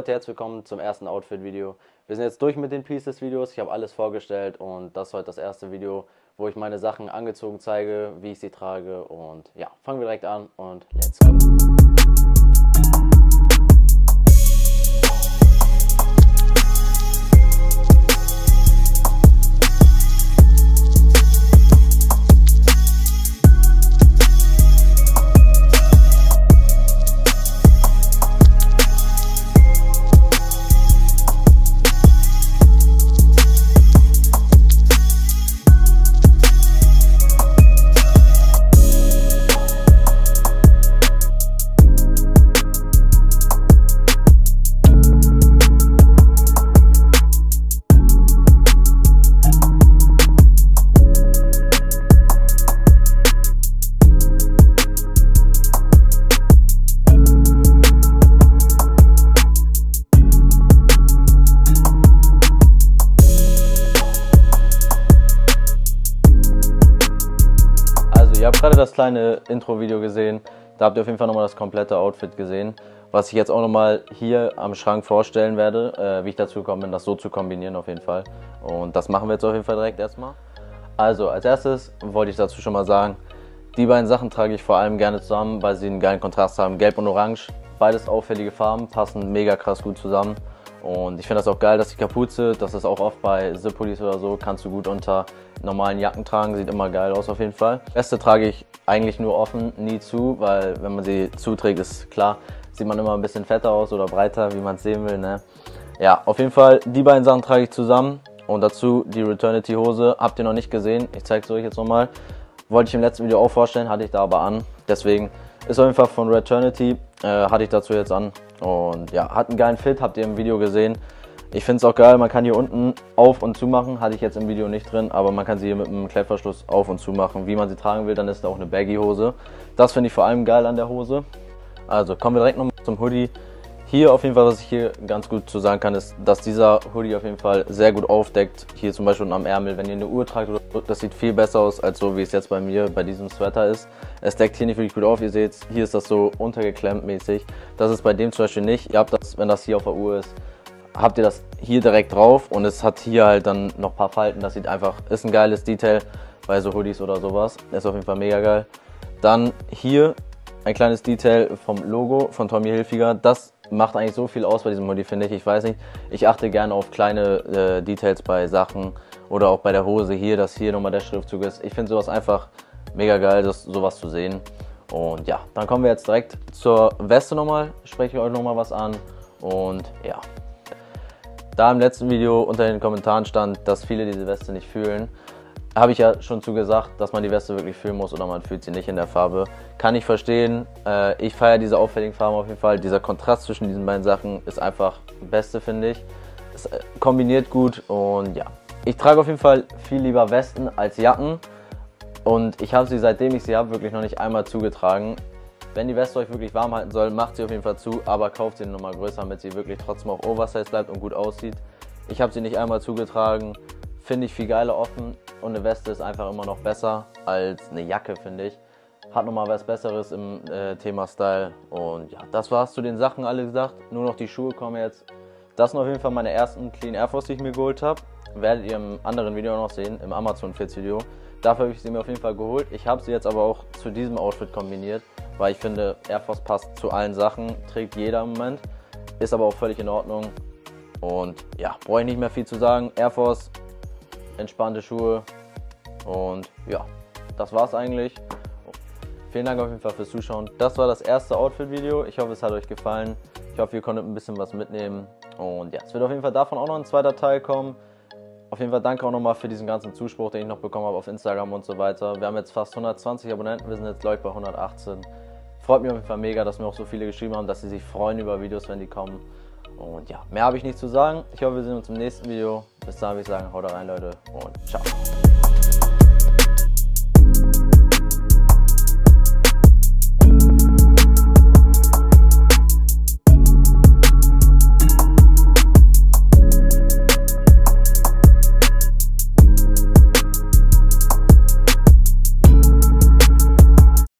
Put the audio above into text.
Leute, herzlich willkommen zum ersten Outfit-Video. Wir sind jetzt durch mit den Pieces-Videos, ich habe alles vorgestellt und das ist heute das erste Video, wo ich meine Sachen angezogen zeige, wie ich sie trage und ja, fangen wir direkt an und let's go! Ihr habt gerade das kleine Intro-Video gesehen, da habt ihr auf jeden Fall nochmal das komplette Outfit gesehen, was ich jetzt auch nochmal hier am Schrank vorstellen werde, wie ich dazu gekommen bin, das so zu kombinieren auf jeden Fall. Und das machen wir jetzt auf jeden Fall direkt erstmal. Also als erstes wollte ich dazu schon mal sagen, die beiden Sachen trage ich vor allem gerne zusammen, weil sie einen geilen Kontrast haben, Gelb und Orange, beides auffällige Farben, passen mega krass gut zusammen. Und ich finde das auch geil, dass die Kapuze, das ist auch oft bei Zip-Pullis oder so, kannst du gut unter normalen Jacken tragen, sieht immer geil aus auf jeden Fall. Weste trage ich eigentlich nur offen, nie zu, weil wenn man sie zuträgt, ist klar, sieht man immer ein bisschen fetter aus oder breiter, wie man es sehen will, ne? Ja, auf jeden Fall, die beiden Sachen trage ich zusammen und dazu die Returnity Hose, habt ihr noch nicht gesehen, ich zeige es euch jetzt nochmal. Wollte ich im letzten Video auch vorstellen, hatte ich da aber an, deswegen ist auf jeden Fall von Returnity, hatte ich dazu jetzt an. Und ja, hat einen geilen Fit, habt ihr im Video gesehen. Ich finde es auch geil, man kann hier unten auf und zu machen, hatte ich jetzt im Video nicht drin, aber man kann sie hier mit einem Klettverschluss auf und zu machen, wie man sie tragen will, dann ist da auch eine Baggy-Hose. Das finde ich vor allem geil an der Hose. Also kommen wir direkt noch zum Hoodie. Hier auf jeden Fall, was ich hier ganz gut zu sagen kann, ist, dass dieser Hoodie auf jeden Fall sehr gut aufdeckt. Hier zum Beispiel am Ärmel, wenn ihr eine Uhr tragt, das sieht viel besser aus, als so wie es jetzt bei mir bei diesem Sweater ist. Es deckt hier nicht wirklich gut auf, ihr seht, hier ist das so untergeklemmt mäßig. Das ist bei dem zum Beispiel nicht. Ihr habt das, wenn das hier auf der Uhr ist, habt ihr das hier direkt drauf und es hat hier halt dann noch ein paar Falten. Das sieht einfach, ist ein geiles Detail bei so Hoodies oder sowas. Ist auf jeden Fall mega geil. Dann hier ein kleines Detail vom Logo von Tommy Hilfiger. Das macht eigentlich so viel aus bei diesem Hoodie, finde ich. Ich weiß nicht, ich achte gerne auf kleine Details bei Sachen oder auch bei der Hose hier, dass hier nochmal der Schriftzug ist. Ich finde sowas einfach mega geil, sowas zu sehen. Und ja, dann kommen wir jetzt direkt zur Weste nochmal, spreche ich euch nochmal was an. Und ja, da im letzten Video unter den Kommentaren stand, dass viele diese Weste nicht fühlen, habe ich ja schon zu gesagt, dass man die Weste wirklich fühlen muss oder man fühlt sie nicht in der Farbe. Kann ich verstehen. Ich feiere diese auffälligen Farben auf jeden Fall. Dieser Kontrast zwischen diesen beiden Sachen ist einfach das Beste, finde ich. Es kombiniert gut und ja. Ich trage auf jeden Fall viel lieber Westen als Jacken und ich habe sie, seitdem ich sie habe, wirklich noch nicht einmal zugetragen. Wenn die Weste euch wirklich warm halten soll, macht sie auf jeden Fall zu, aber kauft sie nochmal größer, damit sie wirklich trotzdem auch Oversize bleibt und gut aussieht. Ich habe sie nicht einmal zugetragen, finde ich viel geiler offen. Und eine Weste ist einfach immer noch besser als eine Jacke, finde ich. Hat nochmal was Besseres im Thema Style. Und ja, das war's zu den Sachen alle gesagt. Nur noch die Schuhe kommen jetzt. Das sind auf jeden Fall meine ersten Clean Air Force, die ich mir geholt habe. Werdet ihr im anderen Video noch sehen, im Amazon Fits Video. Dafür habe ich sie mir auf jeden Fall geholt. Ich habe sie jetzt aber auch zu diesem Outfit kombiniert, weil ich finde, Air Force passt zu allen Sachen. Trägt jeder im Moment. Ist aber auch völlig in Ordnung. Und ja, brauche ich nicht mehr viel zu sagen. Air Force, entspannte Schuhe und ja, das war's eigentlich. Vielen Dank auf jeden Fall fürs Zuschauen. Das war das erste Outfit-Video. Ich hoffe, es hat euch gefallen. Ich hoffe, ihr konntet ein bisschen was mitnehmen. Und ja, es wird auf jeden Fall davon auch noch ein zweiter Teil kommen. Auf jeden Fall danke auch nochmal für diesen ganzen Zuspruch, den ich noch bekommen habe auf Instagram und so weiter. Wir haben jetzt fast 120 Abonnenten, wir sind jetzt glaube ich bei 118. Freut mich auf jeden Fall mega, dass mir auch so viele geschrieben haben, dass sie sich freuen über Videos, wenn die kommen. Und ja, mehr habe ich nicht zu sagen. Ich hoffe, wir sehen uns im nächsten Video. Bis dahin würde ich sagen, haut rein, Leute, und ciao.